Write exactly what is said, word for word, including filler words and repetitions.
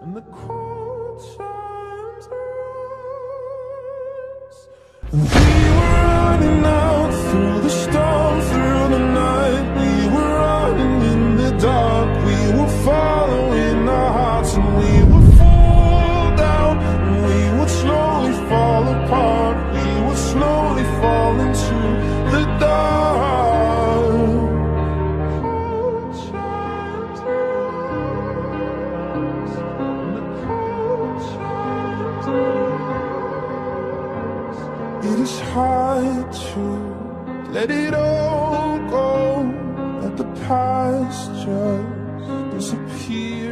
and the cold chimes rise. And we were running out through the storm, through the night. We were running in the dark. We were following our hearts, and we would fall down, and we would slowly fall apart. We would slowly fall into the dark. It is hard to let it all go, let the past just disappear.